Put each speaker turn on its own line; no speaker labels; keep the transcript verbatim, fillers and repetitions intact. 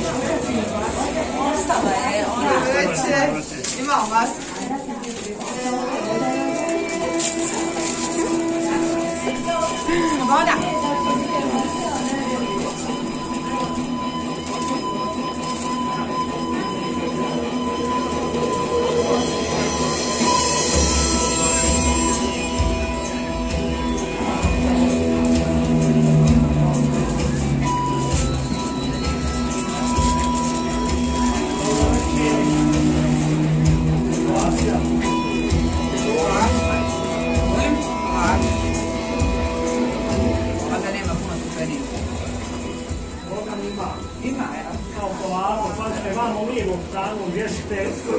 Ostala je, ona već ima vas. Sloboda.
Ima, ja. Kao polako, pa ste vamo lijevom stranu, vješite